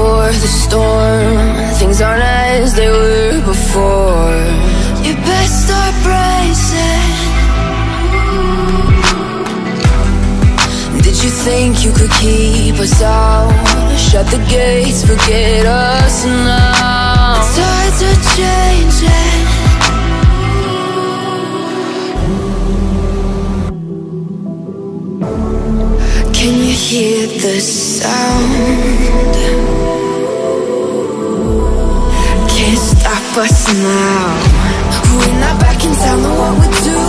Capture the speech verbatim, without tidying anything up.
before the storm. Things aren't as they were before. You best start bracing. Did you think you could keep us out? Shut the gates, forget us now. The tides are changing. Can you hear the sound? Can't stop us now. We're not back in town, know what we do.